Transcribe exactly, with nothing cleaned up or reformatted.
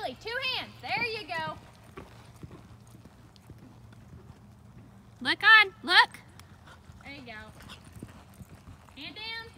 Kaylee, two hands. There you go. Look on, look. There you go. Hand down.